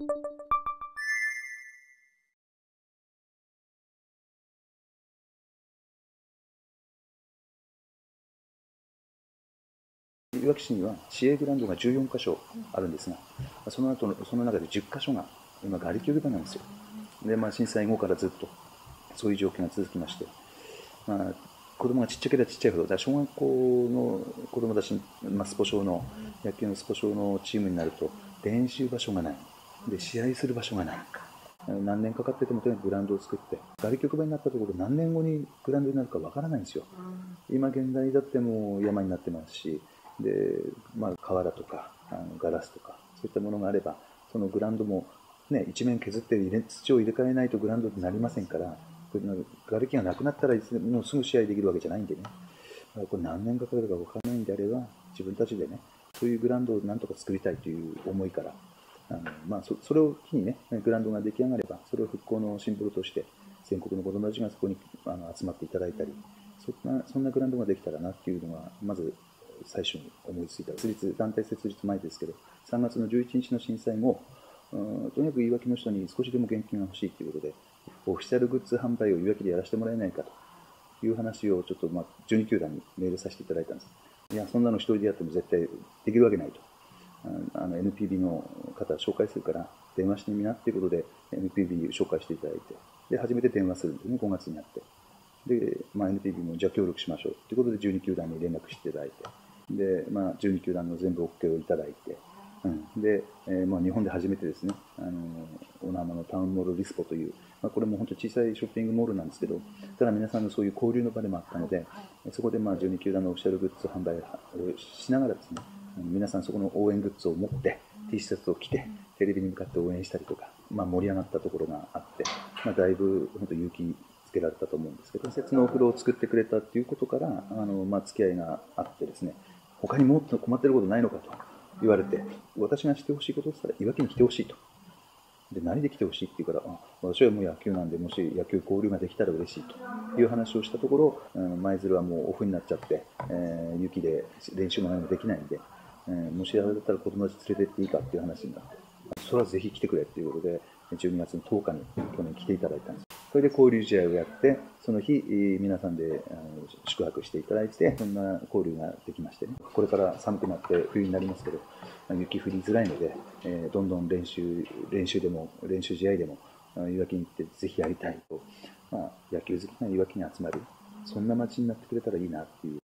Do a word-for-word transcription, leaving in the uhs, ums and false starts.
いわき市には市営グラウンドがじゅうよんかしょあるんですが、その後のその中でじゅっかしょが今、瓦礫置き場なんですよ。で、まあ、震災後からずっとそういう状況が続きまして、まあ、子供がちっちゃければちっちゃいほど、だ小学校の子供たち、まあ、スポ少の野球のスポ少のチームになると練習場所がないで、試合する場所がない、何年かかっててもとにかくグラウンドを作って、瓦礫置き場になったところ何年後にグラウンドになるかわからないんですよ。今現代だってもう山になってますし、で、まあ、瓦とかあのガラスとかそういったものがあれば、そのグラウンドも、ね、一面削って入れ土を入れ替えないとグラウンドになりませんから、瓦礫がなくなったらいつでもすぐ試合できるわけじゃないんでね、これ何年かかるか分からないんであれば、自分たちでね、そういうグラウンドをなんとか作りたいという思いから、あのまあ、そ, それを機にね、グラウンドが出来上がれば、それを復興のシンボルとして、全国の子どもたちがそこにあの集まっていただいたり、そんなそんなグラウンドができたらなっていうのが、まず最初に思いついた。設立団体設立前ですけど、さんがつのじゅういちにちの震災後、とにかくいわきの人に少しでも現金が欲しいということで、オフィシャルグッズ販売をいわきでやらせてもらえないかという話をちょっと、まあ、じゅうにきゅうだんにメールさせていただいたんです。いや、そんなの一人でやっても絶対できるわけないと。あの エヌピービー の方紹介するから電話してみなっていうことで エヌピービー 紹介していただいて、で初めて電話するんですね、ごがつになって。で、まあ、エヌピービー もじゃあ協力しましょうということでじゅうにきゅうだんに連絡していただいて、で、まあ、じゅうにきゅうだんの全部 OK をいただいて、うん、で、えーまあ、日本で初めてですね、あの小名浜のタウンモールリスポという、まあ、これも本当小さいショッピングモールなんですけど、ただ皆さんのそういう交流の場でもあったので、そこでまあじゅうにきゅうだんのオフィシャルグッズ販売をしながらですね、皆さんそこの応援グッズを持って T シャツを着てテレビに向かって応援したりとか、まあ、盛り上がったところがあって、まあ、だいぶ本当勇気つけられたと思うんですけど、施設のお風呂を作ってくれたということから、あの、まあ、付き合いがあってですね、他にもっと困ってることないのかと言われて、私がしてほしいことって言ったらいわきに来てほしいと。で、何で来てほしいって言うから、あ、私はもう野球なんで、もし野球交流ができたら嬉しいという話をしたところ、舞鶴はもうオフになっちゃって、えー、雪で練習も何もできないんで、えー、もしあれだったら子供たち連れてっていいかっていう話になって、それはぜひ来てくれっていうことで、じゅうにがつのとおかに去年来ていただいたんです。それで交流試合をやって、その日、皆さんで宿泊していただいて、そんな交流ができましてね。これから寒くなって冬になりますけど、雪降りづらいので、えー、どんどん練習、練習でも、練習試合でも、いわきに行ってぜひやりたいと、まあ、野球好きがいわきに集まる、そんな街になってくれたらいいなっていう。